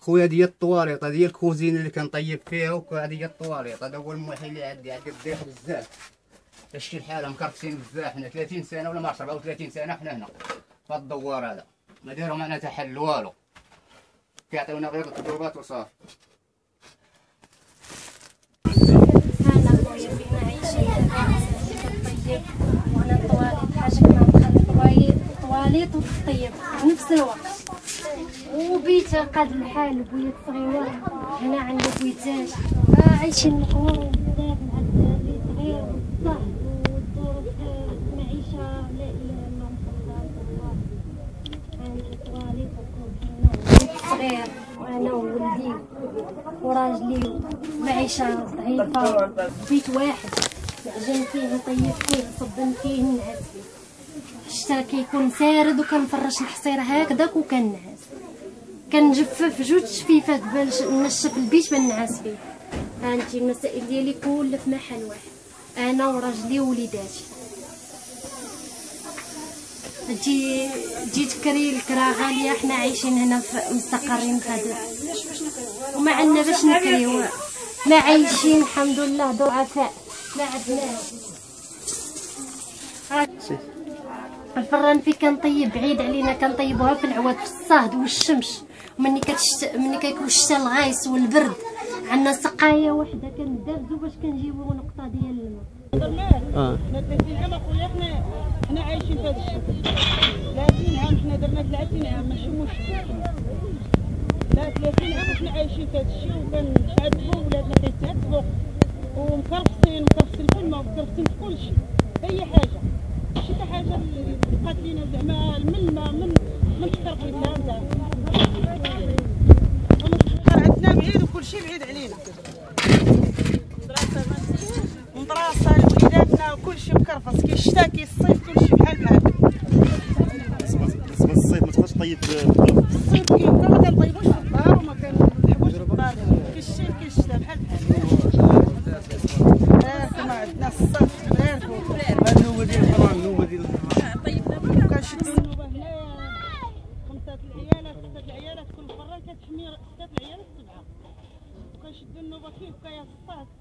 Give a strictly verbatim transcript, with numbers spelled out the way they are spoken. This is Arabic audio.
خويا ديال الطواليط ديال الكوزينه اللي كنطيب فيها، وهذه هي الطواليط. هذا هو المحل اللي عندي عندي الضيق بزاف. شتي الحاله مكرفسين بزاف حنا ثلاثين سنه ولا ما عرفت أربعة وثلاثين سنه حنا هنا في هذا الدوار هذا، ما داروا معنا حتى حل والو، كيعطيونا غير الضربات وصافي. انا خويا فينا عايشين كنطيب وانا الطواليط حاجه كنخلي الطواليط وتطيب في نفس الوقت. وبيت قاد الحال بويا صغيره هنا عند بويتات عايشين مقهورين بزاف مع الدراري صغير والصهد والظروف المعيشه لا اله الا الله. عندي الطواليط صغير وانا وولدي وراجلي، معيشه ضعيفه، بيت واحد نعجن فيه نطيب فيه نصبن فيه ننعس فيه. الشتا كيكون سارد وكنفرش الحصير هكذاك وكنعس، كنجفف جوج جفيفات باش نشف البيت بنعس فيه. هانتي المسائل ديالي كلها في محل واحد، انا وراجلي ووليداتي. تجي تجي تكري الكرا غاليه، حنا عايشين هنا مستقرين في هذا وما عندنا باش نكريو، ما عايشين الحمد لله ضعفاء ما عندناش. الفران فين كنطيب بعيد علينا، كنطيبوها في العواد في الصهد والشمس، ومني كتشت مني كيكون الشتا الغايس والبرد عندنا سقايه وحده كندابزو باش كنجيبو نقطه ديال الماء. اه حنا ثلاثين عام اخويا، حنا حنا عايشين في هذا الشكل. ثلاثين عام حنا درنا ثلاثين عام ماشي مشكل، لا ثلاثين عام حنا عايشين في هذا الشيء، وكنتعذبوا ولادنا كيتعذبوا ومكرفسين مكرفسين في الماء ومكرفسين في كل شيء. اي حاجه شي حاجه اللي بقات لينا زعما من الماء من من الترقيد زعما عندنا بعيد وكل شيء بعيد علينا. مدرسه لوليداتنا وكل شيء مكرفس، كي الشتا كي الصيف كل شيء بحال بحال. بالنسبه للصيف ما تقدرش طيب في الصيف كيبقى ما كنطيبوش في الدار وما كنلحقوش في الدار، كي الشتي كي الشتا بحال بحال. ما عندنا الصيف بارد. النوبه ديال الحرام، النوبه ديال الحرام طيبنا كنشدو النوبه هنايا خمسه العيالات سته العيالات كل مره كتحمي سته العيالات سبعه، وكنشدو النوبه كيف كاين الصهد